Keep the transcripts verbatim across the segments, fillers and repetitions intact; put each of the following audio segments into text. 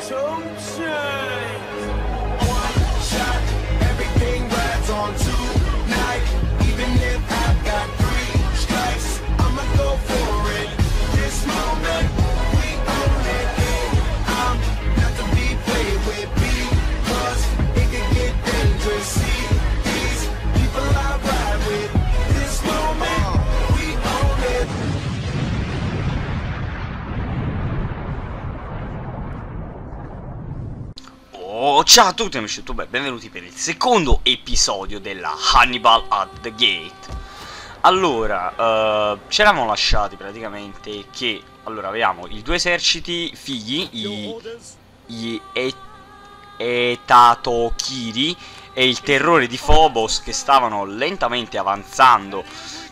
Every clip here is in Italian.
Oh, ciao a tutti amici YouTube, benvenuti per il secondo episodio della Hannibal at the Gate. Allora, uh, ci eravamo lasciati praticamente che, allora, avevamo i due eserciti figli, i, gli e, Etatokiri e il terrore di Phobos, che stavano lentamente avanzando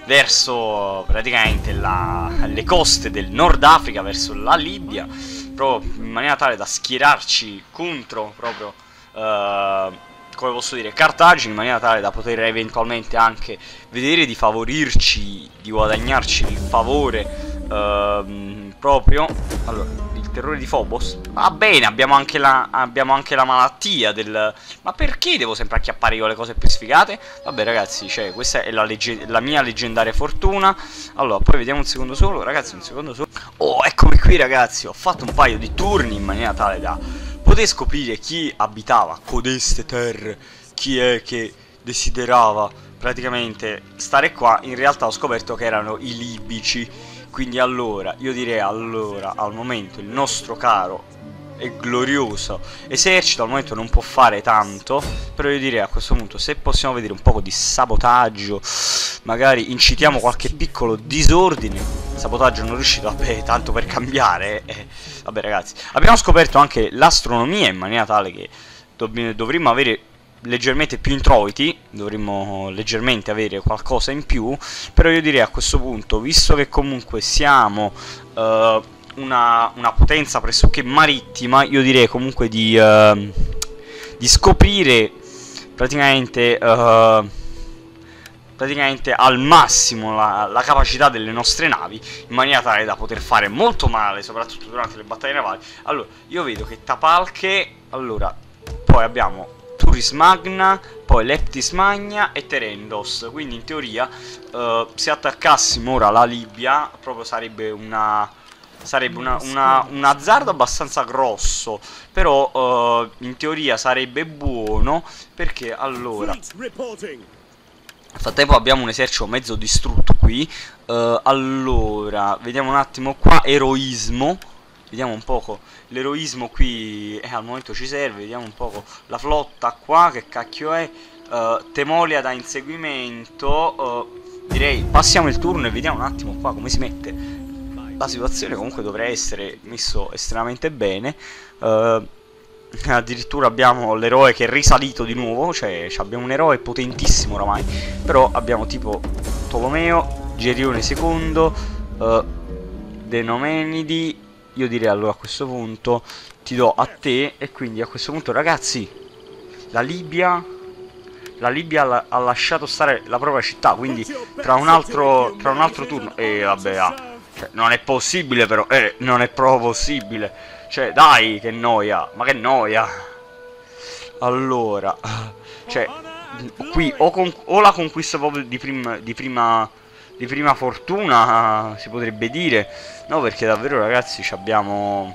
verso praticamente la, le coste del Nord Africa, verso la Libia, proprio in maniera tale da schierarci contro proprio uh, come posso dire, Cartagine, in maniera tale da poter eventualmente anche vedere di favorirci, di guadagnarci il favore uh, proprio. Allora, il terrore di Phobos, va bene, abbiamo anche la, abbiamo anche la malattia del... Ma perché devo sempre acchiappare io le cose più sfigate? Vabbè ragazzi, cioè, questa è la, la mia leggendaria fortuna. Allora, poi vediamo un secondo solo, ragazzi, un secondo solo. Oh, eccomi qui ragazzi, ho fatto un paio di turni in maniera tale da poter scoprire chi abitava codeste terre, chi è che desiderava praticamente stare qua. In realtà ho scoperto che erano i libici. Quindi allora, io direi allora, al momento il nostro caro e glorioso esercito al momento non può fare tanto, però io direi a questo punto, se possiamo vedere un po' di sabotaggio, magari incitiamo qualche piccolo disordine. Sabotaggio non riuscito, vabbè, tanto per cambiare, eh. Vabbè ragazzi, abbiamo scoperto anche l'astronomia in maniera tale che dovremmo avere leggermente più introiti, dovremmo leggermente avere qualcosa in più. Però io direi a questo punto, visto che comunque siamo uh, una, una potenza pressoché marittima, io direi comunque di, uh, di scoprire praticamente uh, praticamente al massimo la, la capacità delle nostre navi, in maniera tale da poter fare molto male, soprattutto durante le battaglie navali. Allora, io vedo che Tapalche, allora, poi abbiamo Turis Magna, poi Leptis Magna e Terendos. Quindi in teoria uh, se attaccassimo ora la Libia proprio sarebbe una sarebbe una, una, un azzardo abbastanza grosso. Però uh, in teoria sarebbe buono, perché allora nel frattempo abbiamo un esercito mezzo distrutto qui. uh, Allora, vediamo un attimo qua, eroismo. Vediamo un poco, l'eroismo qui eh, al momento ci serve. Vediamo un poco la flotta qua, che cacchio è. uh, Temolia da inseguimento. uh, Direi passiamo il turno e vediamo un attimo qua come si mette la situazione. Comunque dovrà essere messo estremamente bene. uh, Addirittura abbiamo l'eroe che è risalito di nuovo, cioè abbiamo un eroe potentissimo oramai. Però abbiamo tipo Tolomeo, Gerione secondo, uh, Denomenidi. Io direi allora a questo punto ti do a te. E quindi a questo punto ragazzi, la Libia La Libia ha, ha lasciato stare la propria città. Quindi tra un altro Tra un altro turno. E eh, vabbè ah, cioè, non è possibile però. Eh non è proprio possibile. Cioè dai, che noia. Ma che noia. Allora, cioè qui o, con, o la conquista proprio di prima Di prima Di prima fortuna, si potrebbe dire. No, perché davvero ragazzi abbiamo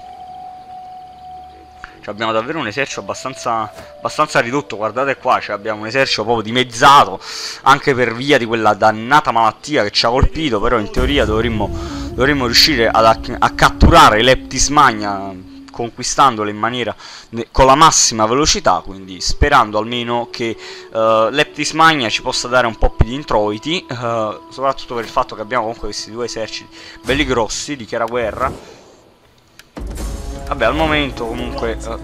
abbiamo davvero un esercito abbastanza abbastanza ridotto. Guardate qua, abbiamo un esercito proprio dimezzato, anche per via di quella dannata malattia che ci ha colpito. Però in teoria dovremmo dovremmo riuscire ad, a, a catturare Leptis Magna, conquistandole in maniera con la massima velocità. Quindi sperando almeno che uh, Leptis Magna ci possa dare un po' più di introiti, uh, soprattutto per il fatto che abbiamo comunque questi due eserciti belli grossi. Dichiara guerra. Vabbè, al momento comunque uh,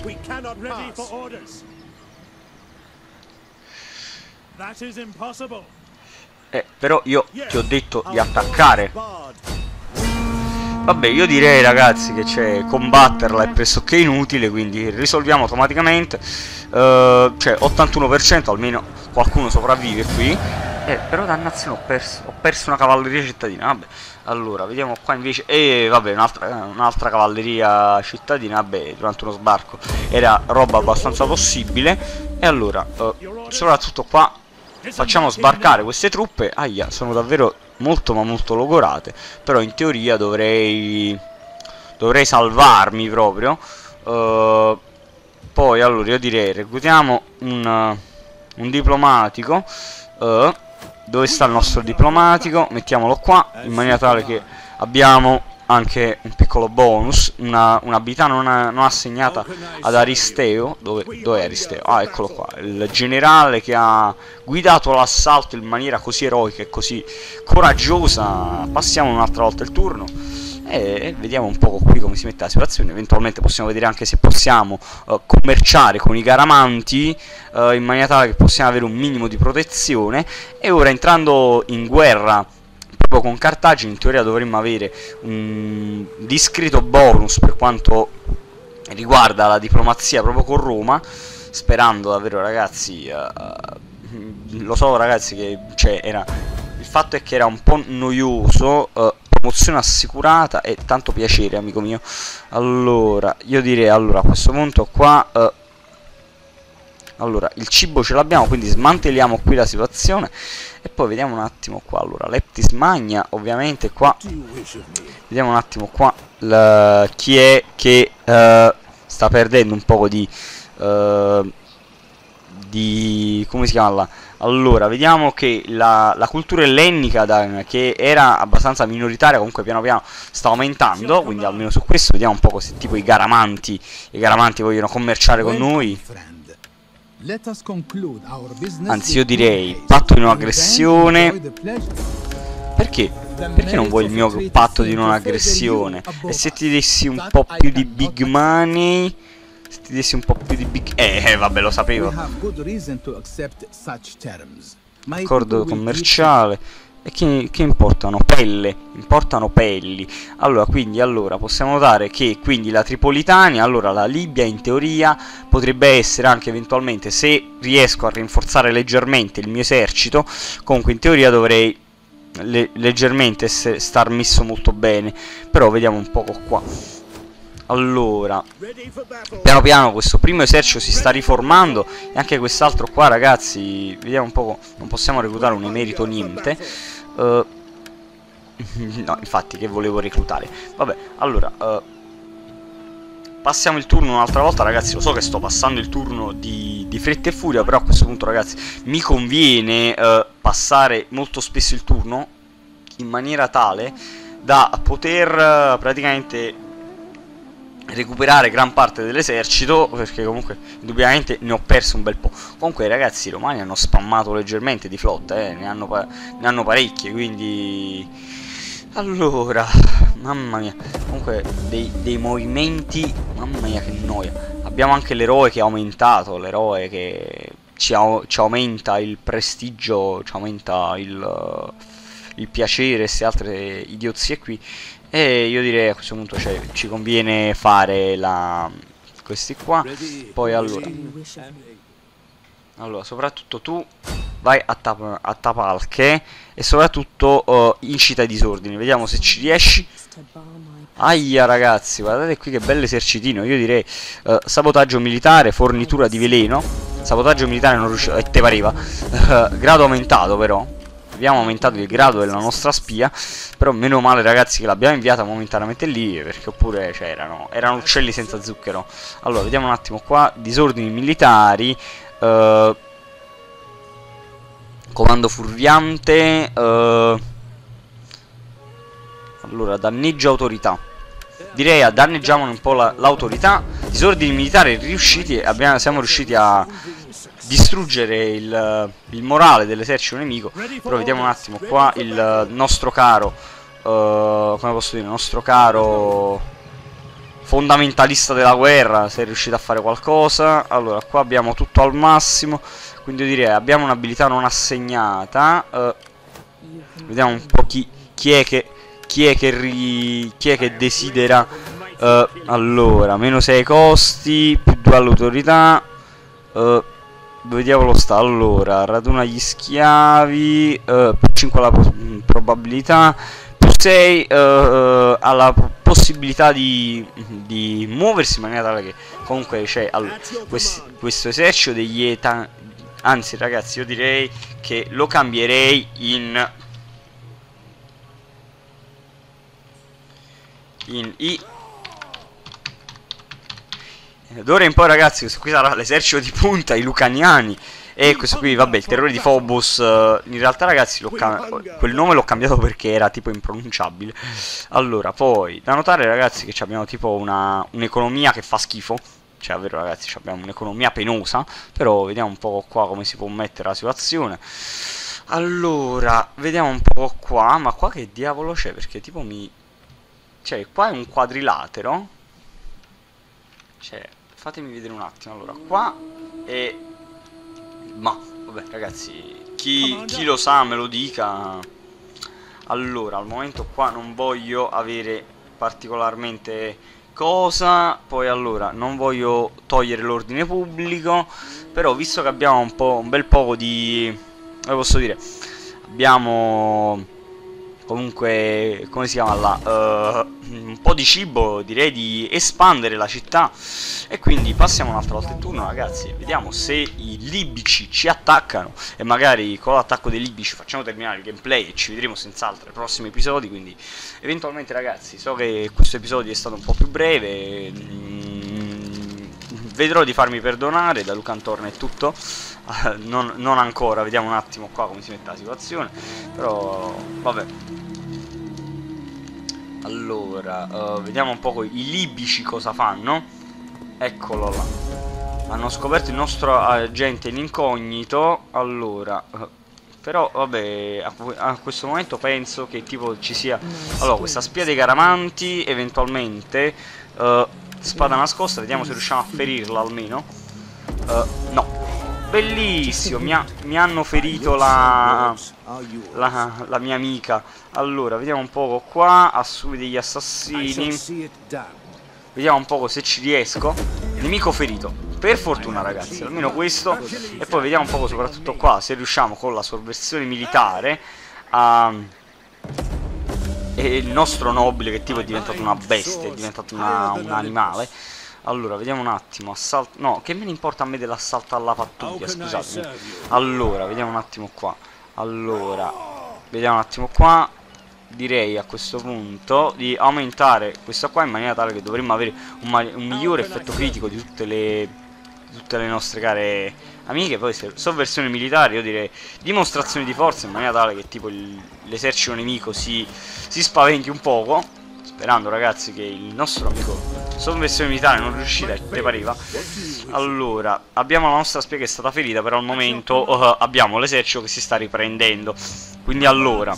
eh, però io ti ho detto di attaccare. Vabbè, io direi ragazzi che c'è combatterla è pressoché inutile, quindi risolviamo automaticamente. uh, Cioè ottantuno per cento, almeno qualcuno sopravvive qui. Eh, però dannazione, ho perso, ho perso una cavalleria cittadina, vabbè. Allora, vediamo qua invece. E eh, vabbè, un'altra un'altra cavalleria cittadina, vabbè, durante uno sbarco era roba abbastanza possibile. E allora, eh, soprattutto qua facciamo sbarcare queste truppe. Aia, sono davvero molto ma molto logorate. Però in teoria dovrei dovrei salvarmi proprio. Uh, poi allora io direi reclutiamo un, un diplomatico. uh, Dove sta il nostro diplomatico? Mettiamolo qua, in maniera tale che abbiamo anche un piccolo bonus. Una, un'abilità non, non assegnata ad Aristeo. Dove, dove è Aristeo? Ah, eccolo qua. Il generale che ha guidato l'assalto in maniera così eroica e così coraggiosa. Passiamo un'altra volta il turno e vediamo un po' qui come si mette la situazione. Eventualmente possiamo vedere anche se possiamo uh, commerciare con i Garamanti uh, in maniera tale che possiamo avere un minimo di protezione. E ora, entrando in guerra proprio con Cartagine, in teoria dovremmo avere un discreto bonus per quanto riguarda la diplomazia proprio con Roma, sperando davvero, ragazzi, uh, lo so ragazzi che cioè, era il fatto è che era un po' noioso. uh, Promozione assicurata e tanto piacere, amico mio. Allora, io direi, allora, a questo punto qua uh, allora, il cibo ce l'abbiamo, quindi smantelliamo qui la situazione. E poi vediamo un attimo qua. Allora, Leptis Magna, ovviamente qua. Vediamo un attimo qua la, chi è che uh, sta perdendo un po' di uh, di come si chiama là? Allora, vediamo che la, la cultura ellenica, da, che era abbastanza minoritaria, comunque piano piano sta aumentando. Quindi almeno su questo vediamo un po' se tipo i Garamanti I Garamanti vogliono commerciare con noi. Anzi, io direi patto di non aggressione. Perché? Perché non vuoi il mio patto di non aggressione? E se ti dessi un po' più di big money? Se ti dessi un po' più di big... Eh, eh vabbè, lo sapevo. Accordo commerciale. E che, che importano? Pelle. Importano pelli. Allora, quindi, allora, possiamo notare che, quindi, la Tripolitania, allora, la Libia, in teoria, potrebbe essere anche eventualmente, se riesco a rinforzare leggermente il mio esercito, comunque, in teoria, dovrei le leggermente star messo molto bene. Però, vediamo un poco qua. Allora, piano piano questo primo esercito si sta riformando. E anche quest'altro qua, ragazzi, vediamo un po'. Non possiamo reclutare un emerito niente. uh, No, infatti, che volevo reclutare. Vabbè, allora uh, passiamo il turno un'altra volta, ragazzi. Lo so che sto passando il turno di, di fretta e furia, però a questo punto, ragazzi, mi conviene uh, passare molto spesso il turno, in maniera tale da poter uh, praticamente recuperare gran parte dell'esercito, perché comunque indubbiamente ne ho perso un bel po'. Comunque, ragazzi, i romani hanno spammato leggermente di flotte, eh, ne, hanno ne hanno parecchie, quindi... Allora, mamma mia, comunque dei, dei movimenti, mamma mia che noia. Abbiamo anche l'eroe che è aumentato, l'eroe che ci, au ci aumenta il prestigio, ci aumenta il, il piacere e queste altre idiozie qui. E io direi a questo punto, cioè, ci conviene fare la questi qua. Poi allora Allora, soprattutto tu vai a, tap a Tapalche. E soprattutto uh, incita i disordini. Vediamo se ci riesci. Aia, ragazzi, guardate qui che bell'esercitino. Io direi uh, sabotaggio militare, fornitura di veleno. Sabotaggio militare non riuscivo, e te pareva. uh, Grado aumentato però. Abbiamo aumentato il grado della nostra spia. Però meno male, ragazzi, che l'abbiamo inviata momentaneamente lì, perché oppure cioè, erano, erano uccelli senza zucchero. Allora, vediamo un attimo qua. Disordini militari. uh, Comando fuorviante. uh, Allora, danneggia autorità. Direi a danneggiamo un po' l'autorità. La, disordini militari riusciti. Abbiamo, siamo riusciti a distruggere il, il morale dell'esercito nemico. Però vediamo un attimo qua il nostro caro uh, come posso dire, il nostro caro fondamentalista della guerra, se è riuscito a fare qualcosa. Allora, qua abbiamo tutto al massimo. Quindi io direi abbiamo un'abilità non assegnata. uh, Vediamo un po' chi, chi è che Chi è che, ri... chi è che desidera. uh, Allora, meno sei costi, più due all'autorità. uh, dove diavolo sta? Allora, raduna gli schiavi, uh, più cinque alla pro probabilità, più sei uh, alla possibilità di, di muoversi in maniera tale che comunque c'è quest questo esercito degli etan... Anzi ragazzi, io direi che lo cambierei in... In I... D'ora in poi ragazzi, questo qui sarà l'esercito di punta, i lucaniani. E questo qui, vabbè, il terrore di Phobos. In realtà ragazzi, quel nome l'ho cambiato perché era tipo impronunciabile. Allora, poi, da notare ragazzi che abbiamo tipo una un'economia che fa schifo. Cioè, davvero ragazzi, abbiamo un'economia penosa. Però vediamo un po' qua come si può mettere la situazione. Allora, vediamo un po' qua. Ma qua che diavolo c'è? Perché tipo mi... Cioè, qua è un quadrilatero. Cioè, fatemi vedere un attimo. Allora, qua è... Ma, vabbè, ragazzi, chi, chi lo sa me lo dica. Allora, al momento qua non voglio avere particolarmente cosa. Poi, allora, non voglio togliere l'ordine pubblico. Però, visto che abbiamo un po', un bel poco di... come posso dire? Abbiamo... comunque, come si chiama là? Uh, un po' di cibo, direi di espandere la città. E quindi passiamo un'altra volta il turno ragazzi. Vediamo se i libici ci attaccano. E magari con l'attacco dei libici facciamo terminare il gameplay. E ci vedremo senz'altro nei prossimi episodi. Quindi eventualmente ragazzi, so che questo episodio è stato un po' più breve. mm, Vedrò di farmi perdonare. Da Lucantorn è tutto. uh, non, non ancora, vediamo un attimo qua come si mette la situazione. Però vabbè. Allora, uh, vediamo un po' i libici cosa fanno. Eccolo là. Hanno scoperto il nostro agente in incognito. Allora, uh, però vabbè, a, a questo momento penso che tipo ci sia... Allora, questa spia dei caramanti, eventualmente uh, spada nascosta, vediamo se riusciamo a ferirla almeno. uh, No. Bellissimo, mi, ha, mi hanno ferito la, la, la mia amica. Allora, vediamo un poco qua. Assumi degli assassini. Vediamo un poco se ci riesco. Nemico ferito. Per fortuna ragazzi, almeno questo. E poi vediamo un poco soprattutto qua se riusciamo con la sovversione militare a... E il nostro nobile che tipo è diventato una bestia, è diventato una, un animale. Allora, vediamo un attimo, assalto... No, che me ne importa a me dell'assalto alla pattuglia, scusatemi. Allora, vediamo un attimo qua. Allora, vediamo un attimo qua. Direi a questo punto di aumentare questo qua in maniera tale che dovremmo avere un, un migliore effetto critico di tutte le, di tutte le nostre care amiche. Poi se sovversione militare, io direi dimostrazione di forza in maniera tale che tipo l'esercito nemico si, si spaventi un poco. Sperando ragazzi che il nostro amico sovversione militare non riuscirà, te pareva. Allora, abbiamo la nostra spia che è stata ferita, però al momento uh, abbiamo l'esercito che si sta riprendendo. Quindi allora,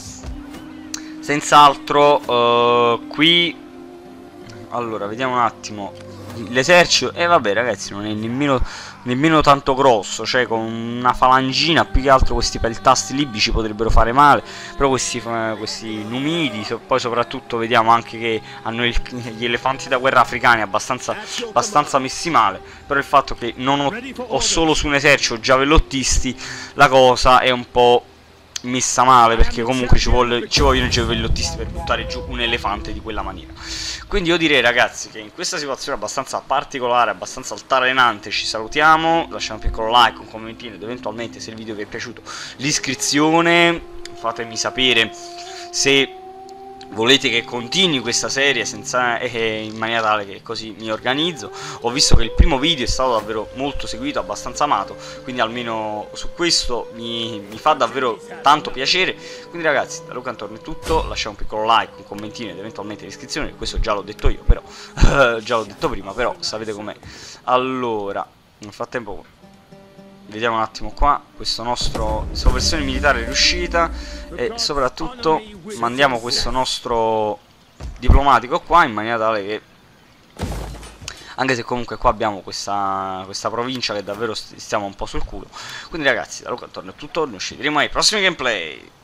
senz'altro uh, qui... Allora, vediamo un attimo l'esercito. E eh, vabbè ragazzi, non è nemmeno, nemmeno tanto grosso. Cioè con una falangina, più che altro questi peltasti libici potrebbero fare male. Però questi, uh, questi numidi, so, poi soprattutto vediamo anche che hanno il, gli elefanti da guerra africani abbastanza, abbastanza messi male. Però il fatto che non ho, ho solo su un esercito giavellottisti, la cosa è un po' messa male, perché comunque ci, vuole, ci vogliono i giavellottisti per buttare giù un elefante di quella maniera. Quindi io direi ragazzi che in questa situazione abbastanza particolare, abbastanza altalenante, ci salutiamo. Lasciamo un piccolo like, un commentino ed eventualmente, se il video vi è piaciuto, l'iscrizione. Fatemi sapere se volete che continui questa serie senza, eh, in maniera tale che così mi organizzo. Ho visto che il primo video è stato davvero molto seguito, abbastanza amato, quindi almeno su questo mi, mi fa davvero tanto piacere. Quindi ragazzi, da Lucantorn è tutto. Lasciamo un piccolo like, un commentino ed eventualmente l'iscrizione. Questo già l'ho detto io, però già l'ho detto prima, però sapete com'è. Allora, nel frattempo vediamo un attimo qua questo nostro sovversione militare riuscita. E soprattutto mandiamo questo nostro diplomatico qua in maniera tale che, anche se comunque qua abbiamo questa, questa provincia che davvero stiamo un po' sul culo. Quindi ragazzi, da Lucantorn è tutto, noi ci vedremo ai prossimi gameplay.